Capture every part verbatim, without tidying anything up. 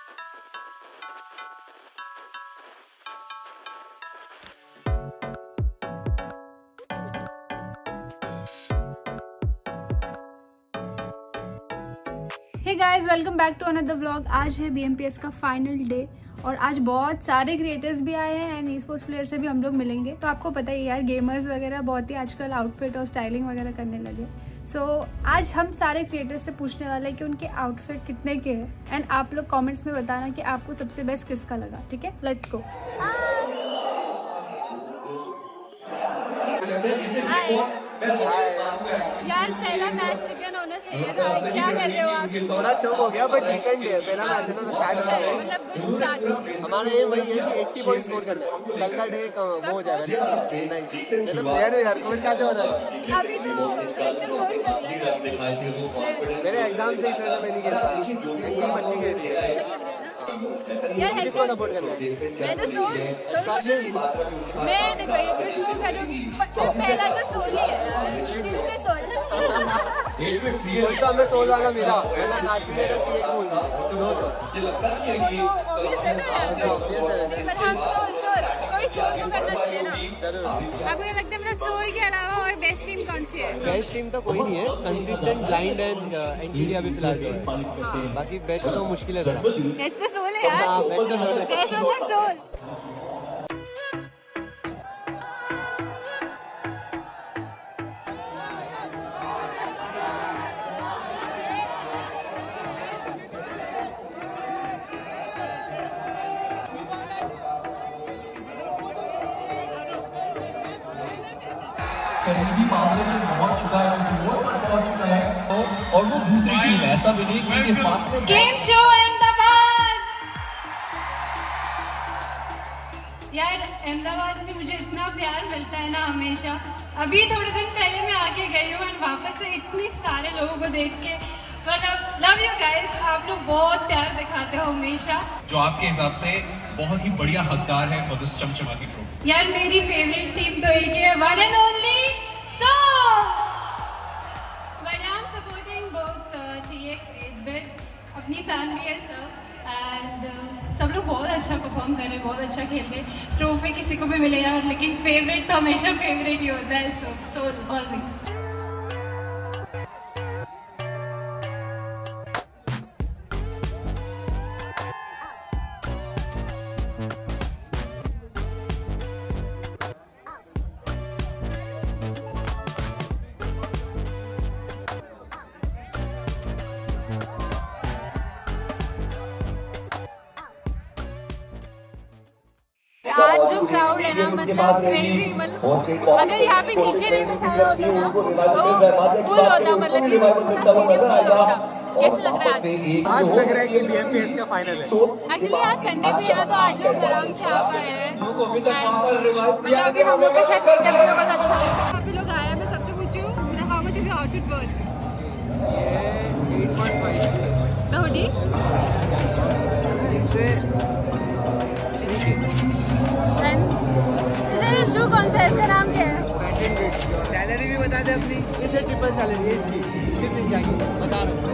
Hey guys, welcome back to another vlog. आज है B M P S का final day और आज बहुत सारे क्रिएटर्स भी आए हैं एंड ई स्पोर्ट्स प्लेयर से भी हम लोग मिलेंगे। तो आपको पता ही यार, गेमर्स वगैरह बहुत ही आजकल आउटफिट और स्टाइलिंग वगैरह करने लगे। सो so, आज हम सारे क्रिएटर्स से पूछने वाले हैं कि उनके आउटफिट कितने के हैं एंड आप लोग कॉमेंट्स में बताना कि आपको सबसे बेस्ट किसका लगा। ठीक है, लेट्स गो। यार पहला मैच चिकन होना चाहिए था, क्या कर रहे हो आप? थोड़ा चौक हो गया बट डिसेंट है। पहला मैच है ना, तो स्टार्ट अच्छा है। मतलब हमारा एम वही है कि अस्सी पॉइंट स्कोर करना है। कल का डे वो हो जाएगा। नहीं मतलब प्लेयर हो यार, कोच कैसे होना है? अभी तो मेरे एग्जाम से इस वजह से मैं नहीं खेल पाया। टीम अच्छी खेल रही है यार। किसको सपोर्ट करना है? मैं तो सोल सोल मैं देखो ये फिर तो करूँगी, पहला तो सोल ही है, दिल से सोल। कोई तो हमें सोल वाला मिला, वरना काश्मीर का तीन बोल दो सौ। पर हम सोल सोल कोई सोल तो करना चाहिए ना। आपको क्या लगता है मतलब सोल के अलावा और बेस्ट टीम कौन सी है? बेस्ट टीम तो कोई नहीं है, कंसिस्टेंट ब्लाइंड एंड एंटीरिया अभी फिलहाल जो है। बाकी बेस्ट तो मुश्किल है थोड़ा। बेस्ट तो सोल है यार। बेस्ट तो सोल है। बेस्ट तो सोल। करीबी मामले में पहुंच चुका है, वोट पर पहुंच चुका है और वो दूसरी टीम ऐसा भी नहीं कि ये फासले गेम शो अहमदाबाद। यार अहमदाबाद में मुझे इतना प्यार मिलता है ना हमेशा। अभी थोड़े दिन पहले मैं आके गई हूँ और वापस से इतने सारे लोगों को देख के मतलब लव यू गाइस। आप लोग बहुत प्यार दिखाते हो हमेशा, जो आपके हिसाब से बहुत ही बढ़िया हकदार है फॉर दिस चमचमाती ट्रॉफी। यार मेरी फेवरेट टीम तो एक है, one and only soul. But I am supporting both T X eight bit, अपनी फैमिली है सब एंड सब लोग बहुत अच्छा परफॉर्म कर रहे हैं, बहुत अच्छा खेल रहे हैं। ट्रॉफी किसी को भी मिले यार, लेकिन फेवरेट तो हमेशा फेवरेट ही होता है। So soul always. आज जो क्राउड है ना, मतलब क्रेजी। मतलब अगर यहाँ पे नीचे नहीं दिखाया होता ना तो फुल होता, मतलब ये फुल होता। कैसे लग रहा है आज? आज लग रहा है कि बी एम पी एस का फाइनल है। एक्चुअली आज संडे भी है तो आज लोग आराम से आ पाए हैं। मतलब अभी हम लोग के साथ देखने में बहुत अच्छा लगा। काफी लोग आए हैं। मैं सबसे पूछी हूँ मतलब how much is your outfit worth? Eight point five. The hoodie shoe कौन सा है, इसका नाम क्या है? सैलरी भी बता दे अपनी। इसे ट्रिपल सैलरी है इसकी, सिर्फ मिल जाएगी। बता रहा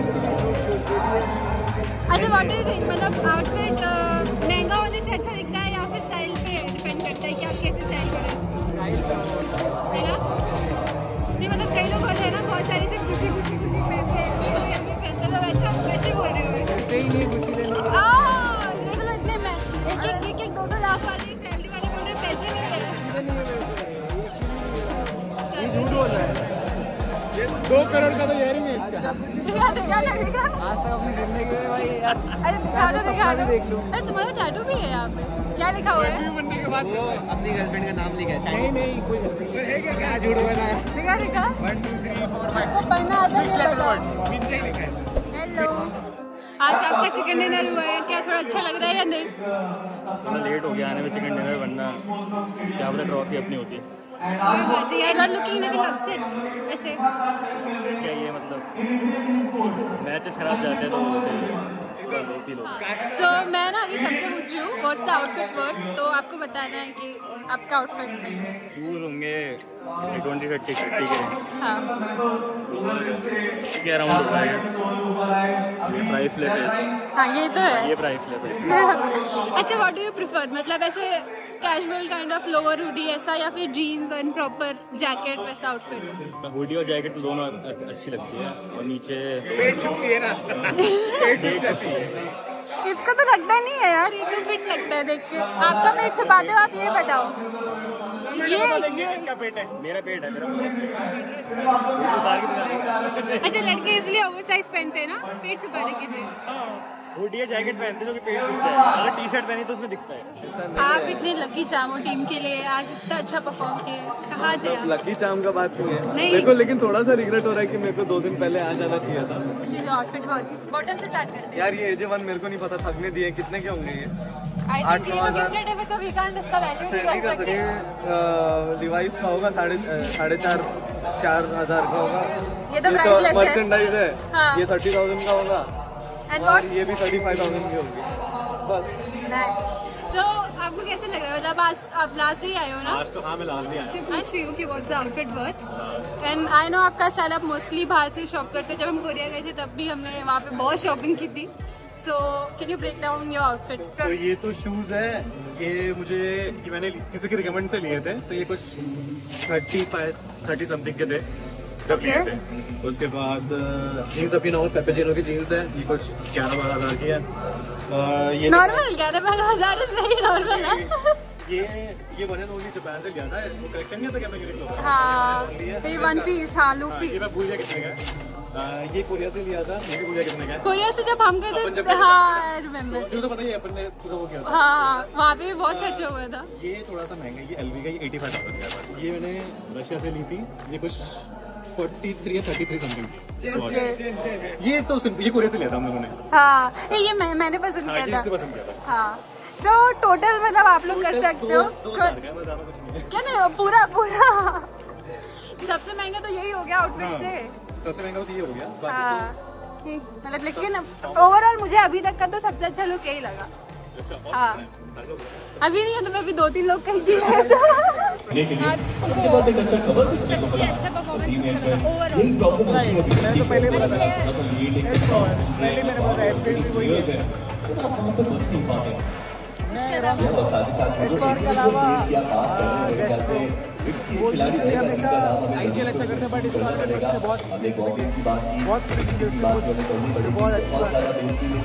अच्छा, व्हाट डू यू थिंक, मतलब आउटफिट महंगा होने से अच्छा दिखता है या फिर स्टाइल पे डिपेंड करता है कि आप कैसे स्टाइल करें इसको? है ना? नहीं मतलब कई लोग होते हैं ना, बहुत सारी से खुशी खुशी खुशी पहनते हैं, तो वैसा वैसे बोल रहे हो? ऐसे ही नहीं कुछ लेना। देख लो इतने में एक एक एक एक दो दो लाख वाले सैलरी वाले बोल रहे पैसे नहीं है। ये झूठ बोल रहा है। ये दो करोड़ का तो इयरिंग है इसका। दिखा दिखा लगेगा आज तक अपनी जिंदगी में भाई यार। अरे दिखा दो दिखा दो। देख लो। अरे तुम्हारा टैटू भी है यहाँ पे, क्या लिखा हुआ है? बनने के बाद वो अपनी गर्लफ्रेंड का नाम लिखा है। नहीं नहीं कोई गर्लफ्रेंड है क्या? क्या झूठ बोल रहा है? दिखा दिखा। One two three four five इसको पढ़ना आता है ये बताओ। नीचे लिखा है। हेलो, आज आपका चिकन डिनर हुआ है, क्या थोड़ा अच्छा लग रहा है या नहीं? थोड़ा लेट हो गया आने में चिकन डिनर, वरना क्या बोले ट्रॉफी अपनी होती है। कोई बात नहीं, I love looking little upset ऐसे। क्या ये मतलब मैचेस खराब जाते हैं तो होते हैं। सो so, मैं ना अभी सबसे पूछ रही हूँ व्हाट्स द आउटफिट वर्थ, तो आपको बताना है कि आपका आउटफिट है। यूज होंगे ट्वेंटी थर्टी थर्टी के। हाँ के अराउंड प्राइस लेते हैं। हाँ ये तो है। ये प्राइसलेस है। अच्छा व्हाट डू यू प्रिफर, मतलब ऐसे casual kind of lower hoodie ऐसा या फिर जीन्स एंड प्रॉपर जैकेट वैसा आउटफिट? हुडी और जैकेट तो दोनों अच्छी लगती है और नीचे पेट छुपती है ना। पेट छुपती है। इसका तो लगता नहीं है यार, ये तो फिट लगता है देख के। आपका पेट छुपाते हो आप, ये बताओ। ये क्या पेट है? मेरा पेट है मेरा। अच्छा लड़के इसलिए ओवर साइज पहनते हैं ना, पेट छुपाने के लिए। हुडी या जैकेट पहनते जो कि पेट छुप जाए, अगर टी शर्ट पहनी तो उसमें दिखता है। आप इतने लकी चाम हो टीम के लिए, आज इतना अच्छा परफॉर्म किए, कहाँ थे आप? लकी चाम का बात नहीं है नहीं। मेरे को, लेकिन थोड़ा सा रिग्रेट हो रहा है कि मेरे को दो दिन पहले आ जाना चाहिए था। मुझे आउटफिट बहुत बॉटम से स्टार्ट करते हैं यार ये एजे वन मेरे को नहीं पता थकने दिए कितने के होंगे ये। आठ नौ हजार तो वी कांट इसका वैल्यू नहीं कर सकते। डिवाइस का होगा साढ़े साढ़े चार चार हजार का होगा। ये तो प्राइसलेस है। मर्चेंडाइज है। हाँ। ये थर्टी थाउजेंड का होगा एंड और ये भी थर्टी फाइव थाउजेंड की होगी बस। सो आपको कैसे लग रहा है, मतलब आज आप लास्ट डे आए हो ना? आज तो हाँ मैं लास्ट ही आया। पूछ रही हूँ कि what's the outfit worth, and I know आपका स्टाइल आप मोस्टली बाहर से शॉप करते हो। जब हम कोरिया गए थे तब भी हमने वहाँ पे बहुत शॉपिंग की थी। So can you break down your outfit? तो ये तो शूज है, ये मुझे ये मैंने किसी के रिकमेंड से लिए थे, तो ये कुछ थर्टी फाइव थर्टी समथिंग के थे जब लिए थे। उसके बाद जीन्स अभी नॉर्मल पेपेजिनो की जीन्स है, ये कुछ ग्यारह बारह हजार की है। और ये नॉर्मल ग्यारह बारह हजार इसलिए नॉर्मल है। ये ये बने ओनली जापान से लिया था, वो कलेक्शन नहीं था क्या मेरे को? हाँ तो ये वन पीस, हाँ लूफी। ये मैं भूल गया कितने का है। ये कोरिया से लिया था, ये भी भूल गया कितने का है। कोरिया से जब हम गए थे, हाँ रिमेम्बर। तो पता ही है अपन ने पूरा वो किया था। हाँ वहाँ पे भी बहुत खर्चा हुआ था। ये थोड़ा सा महंगा है, ये एलवी का, ये एटी फाइव थाउजेंड का बस। ये मैंने रशिया से ली थी, ये कुछ फोर्टी थ्री या थर्टी थ्री समथिंग। ये तो ये कोरिया से लिया था हम लोगों ने। हाँ ये मैं, मैंने पसंद हाँ, किया था। पसंद किया था। हाँ सो टोटल मतलब आप लोग कर सकते हो क्या नहीं, पूरा पूरा सबसे महंगा तो यही हो गया आउटफिट हाँ, से। सबसे महंगा ये हो गया। हाँ ठीक, मतलब लेकिन ओवरऑल मुझे अभी तक का तो सबसे अच्छा लुक यही लगा। हाँ अभी नहीं है तो मैं अभी दो तीन लोग कहीं की है तो सबसे अच्छा परफॉर्मेंस किसका लगा ओवरऑल? मैं तो पहले बोला था, पहले मैंने बोला वही है। इस बार के अलावा डेस्ट्रो वो यूजुअली हमेशा आईजीएल अच्छा करते हैं, बट इस बार का डेस्ट्रो बहुत बहुत फिनिशिंग बहुत अच्छी बात है।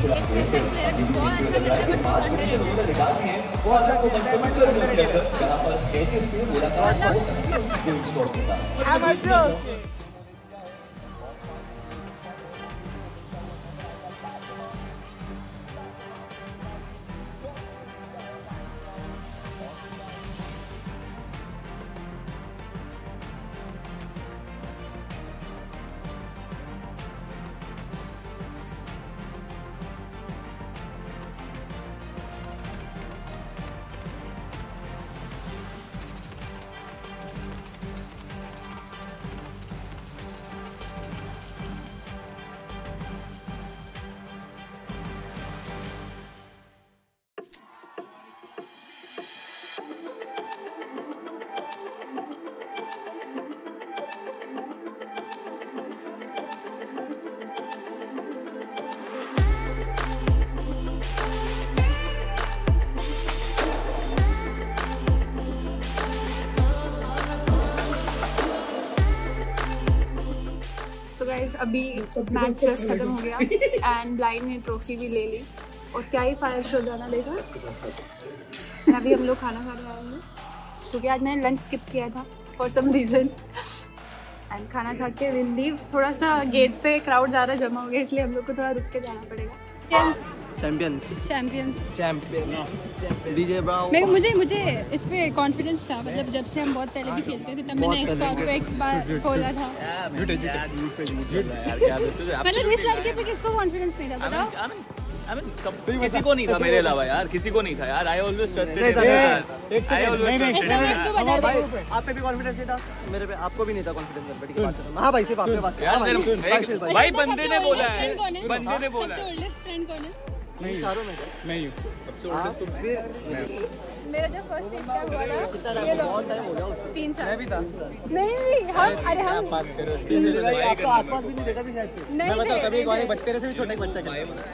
बहुत अच्छा खेलता है बट गाइस अभी मैच जस्ट खत्म हो गया एंड ब्लाइंड ने ट्रॉफी भी ले ली और क्या ही फायर शो जाना देखा। अभी हम लोग खाना खा रहे हैं क्योंकि आज मैंने लंच स्किप किया था फॉर सम रीज़न एंड खाना खा के विल लीव। थोड़ा सा गेट पे क्राउड ज़्यादा जमा हो गया इसलिए हम लोग को थोड़ा रुक के जाना पड़ेगा। Champion champions champion DJ Brown. मैं मुझे मुझे इस पे कॉन्फिडेंस था, मतलब जब से हम बहुत पहले भी खेलते थे तब मैंने इस बात को एक बार खोला था। मतलब इस लड़के पे किसको कॉन्फिडेंस नहीं था बताओ? I mean, सब किसी को नहीं था मेरे अलावा यार, किसी को नहीं था यार। I always trusted I always trusted. आप पे भी कॉन्फिडेंस नहीं था, मेरे पे आपको भी नहीं था कॉन्फिडेंस। बैठ के बात करो। हां भाई सिर्फ आप पे बात यार, भाई बंदे ने बोला है, बंदे ने बोला है। सबसे ओल्डेस्ट फ्रेंड कौन है? नहीं चारों में मैं हूं सबसे ओल्डेस्ट। तुम फिर मेरा जो फर्स्ट डेट क्या हुआ था कितना टाइम बहुत टाइम हो गया उसको। तीन साल। मैं भी था। नहीं हम अरे हम बात कर रहे हो? आपका आसपास भी नहीं देखा भी शायद से। नहीं मैं थे, बताऊं कभी नहीं कोई थे। बच्चे से भी छोटा एक बच्चा खेला।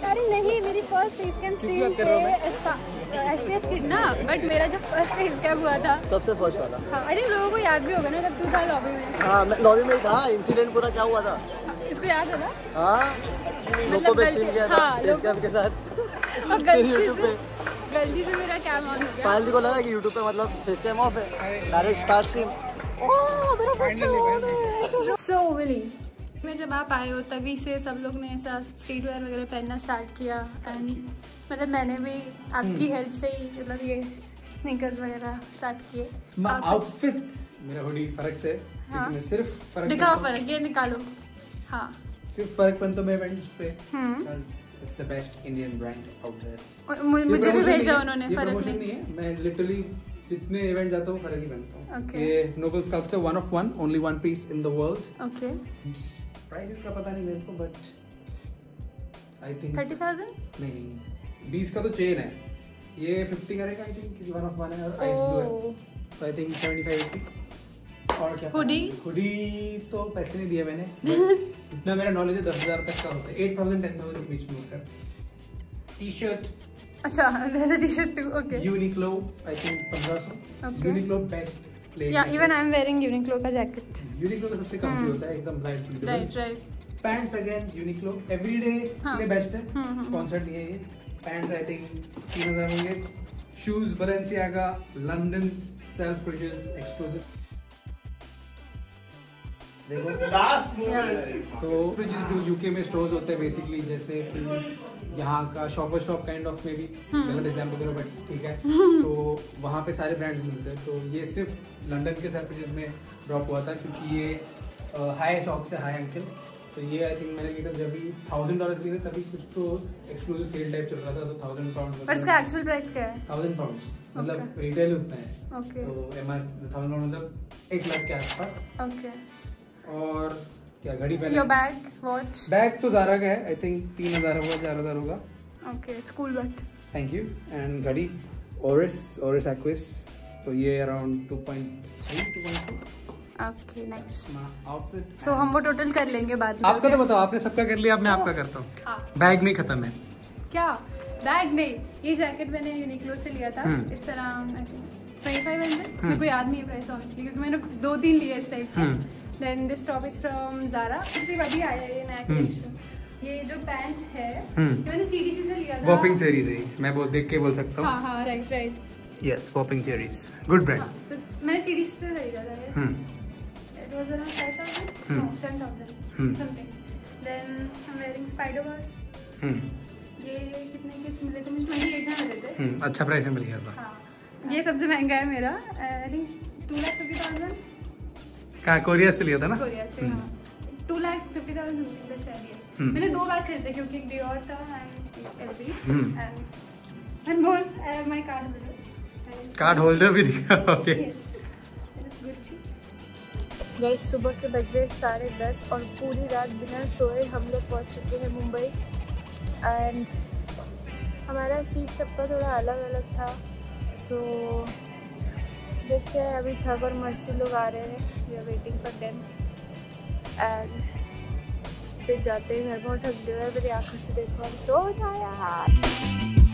अरे नहीं, मेरी फर्स्ट फेस कैम स्ट्रीम पे एफपीएस किड ना, बट मेरा जो फर्स्ट फेस कैम हुआ था सबसे फर्स्ट वाला। हाँ, आई थिंक लोगों को याद भी होगा ना, जब तू था लॉबी में। हाँ, मैं लॉबी में ही था। इंसिडेंट पूरा क्या हुआ था इसको याद है ना? हाँ, लोगों पे स्ट्रीम किया था फेस कैम के साथ और गलती यूट्यूब पे। से गलती से मेरा कैम ऑन हो गया। पायल दी को लगा कि यूट्यूब पे मतलब फेस कैम ऑफ है, डायरेक्ट स्टार्ट स्ट्रीम। ओह मेरा फेस कैम ऑन है। सो विली में जब आप आए हो तभी से सब लोग ने ऐसा स्ट्रीट वेयर वगैरह पहनना स्टार्ट किया, एंड मतलब मैंने भी आपकी हेल्प से ही मतलब ये स्नीकर्स वगैरह स्टार्ट किए। आउटफिट मेरा हुडी फर्क से, हाँ। मैं सिर्फ फर्क दिखाओ फर्क, ये निकालो। हाँ, सिर्फ फर्क पहनता हूं मैं इवेंट्स पे, it's the best Indian brand out there. मुझे भी भेजा उन्होंने। फर्क प्रमोशन नहीं है, मैं लिटरली जितने इवेंट जाता हूँ फर्क ही पहनता हूँ। Okay. ये noble sculpture one of one, only one piece in the world. Okay, price का पता नहीं मेरे को, but I think thirty thousand नहीं, बीस का तो चेन है, ये फिफ्टी करेगा आई थिंक, क्योंकि वन ऑफ वन है और आइस ब्लू है, तो I think seventy five eighty. और क्या हुडी? हुडी तो पैसे नहीं दिए मैंने, इतना मेरा नॉलेज है दस हजार तक का होता है, एट थाउजेंड टेन थाउजेंड के बीच में होता है। टी शर्ट, अच्छा there's a t-shirt too, okay. Uniqlo I think पंद्रह सौ। Okay. Uniqlo best plate. Yeah, even I'm wearing Uniqlo का जैकेट। यूनिक्लो का सबसे कम होता है, एकदम light weight. Right right. Pants again Uniqlo everyday हाँ। के बेस्ट है, स्पॉन्सर्ड नहीं है ये। पैंट्स आई थिंक तीन हजार होंगे। Shoes Balenciaga London self produce exclusive. देखो लास्ट मूवमेंट तो जो यूके में स्टोर्स होते हैं बेसिकली, जैसे कि यहाँ का शॉपर शॉप काइंड ऑफ में भी, गलत एग्जाम्पल करो बट ठीक है, तो वहाँ पे सारे ब्रांड्स मिलते हैं। तो ये सिर्फ लंदन के सेल्फ प्रोड्यूस में ड्रॉप हुआ था, क्योंकि ये हाई शॉप से हाई अंकल, तो ये आई थिंक मैंने लिया था जब भी थाउजेंड डॉलर लिए थे, तभी कुछ तो एक्सक्लूसिव सेल टाइप चल रहा था, तो थाउजेंड पाउंड। और इसका एक्चुअल प्राइस क्या है? थाउजेंड पाउंड मतलब रिटेल उतना है। ओके, तो एम आर थाउजेंड पाउंड मतलब एक लाख के आसपास। ओके। और क्या घड़ी पहले? Your bag, watch? बैग तो ज़ारा का है, आई थिंक तीन हजार होगा, चार हजार होगा। Okay, it's cool but. Thank you. And घड़ी ओरिस ओरिस एक्विस, तो ये around two point three two point two. Okay, nice. Outfit so हम वो टोटल कर लेंगे बाद में। आपका तो बताओ, आपने सबका कर लिया, अब मैं आपका करता हूँ। हाँ। बैग नहीं खत्म है क्या? बैग नहीं, ये जैकेट मैंने यूनिक्लो से लिया था, it's around I think twenty five hundred. मेरे को याद नहीं है प्राइस ऑनेस्टली, क्योंकि मैंने दो तीन लिए इस टाइप के। Then this top is from Zara, इसलिए अभी आया है ये नया कलेक्शन। ये जो पैंट है ये मैंने सीडीसी से लिया था। वॉपिंग थियरीज है, मैं बहुत देख के बोल सकता हूँ। हाँ हाँ, right right. Yes, whopping theories good brand. तो मैंने सीडीसी से खरीदा था ये। It was around five thousand, no seven thousand something. Then I am wearing Spiderverse. ये कितने के मिले थे मुझे? ट्वेंटी एट में मिले थे। अच्छा प्राइस में मिल गया था। हाँ, ये सबसे महंगा है मेरा, I think two lakh fifty thousand. कहाँ, कोरिया से लिया था ना? कोरिया से, हाँ। Two lakh fifty thousand rupees शायद। यस, मैंने दो बैग खरीदे, क्योंकि एक डियोर था and LV and and more. I have my card holder. Card holder भी दिखा। Okay, yes, it is good. Guys, सुबह के बज रहे साढ़े दस और पूरी रात बिना सोए हम लोग पहुंच चुके हैं मुंबई। एंड हमारा सीट सबका थोड़ा अलग अलग था, सो देखते हैं। अभी ठग और मर्सी लोग आ रहे हैं, we are waiting for them. And फिर जाते हैं घर। बहुत ठग गए, मेरी आंखों से देखो, सो जाया।